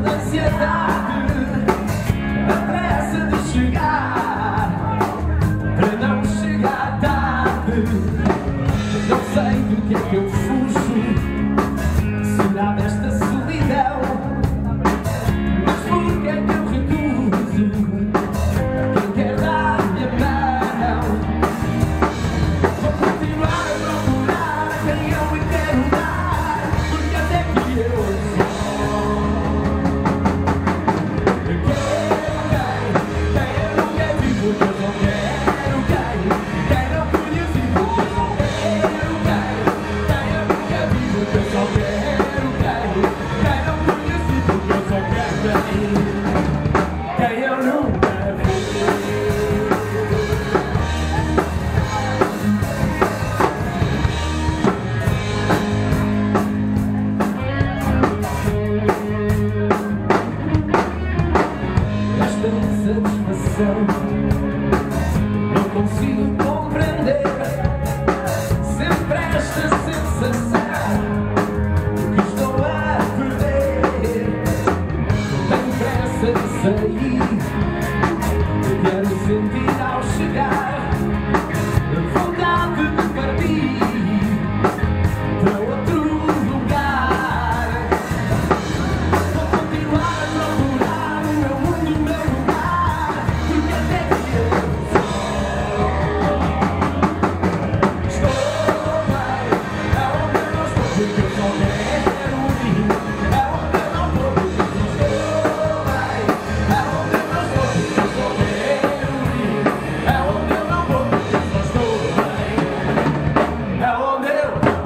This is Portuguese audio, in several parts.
ansiedade, a pressa de chegar, para não chegar tarde. Não sei do que é que eu fujo, será desta solidão, mas por que é que eu recuso quem quer dar minha mão? Vou continuar a procurar quem eu me quero dar, porque até que eu sou. Quem eu não quero vir porque eu não quero, quem não conheci porque eu não quero, quem eu não quero vir porque eu só quero, quem não conheci porque eu só quero, quem eu nunca vi. Esta insatisfação não consigo compreender, sempre esta sensação que estou a perder. Tenho pressa de sair, quero sentir ao chegar vontade de partir para outro lugar. Vou continuar a procurar o meu mundo, o meu lugar, porque até que eu estou bem, é onde eu não estou porque eu só quero ir, é onde eu não vou porque eu só estou bem, é onde eu não estou porque eu só quero ir, é onde eu não vou porque eu só estou bem, é onde eu não vou.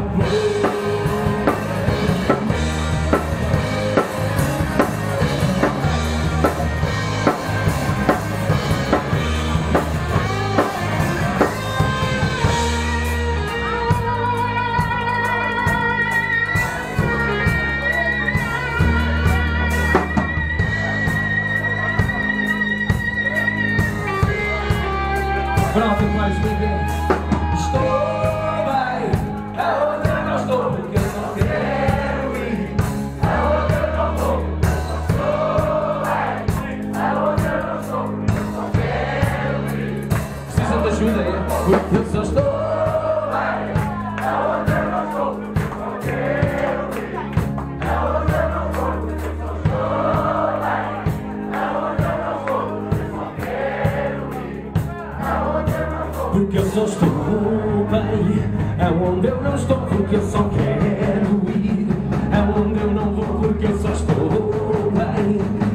Pronto, mais ninguém. Estou bem, é onde eu não estou porque eu só quero ir, é onde eu não vou porque eu só estou bem, é onde eu não estou porque eu só quero ir. Precisam de ajuda, é? Porque eu só estou bem, é onde eu não estou porque eu só quero ir, é onde eu não vou porque eu só estou bem, é onde eu não vou porque eu só quero ir, é onde eu não vou porque eu só estou bem, é onde eu não estou porque eu só quero ir, é onde eu não vou porque eu só estou bem,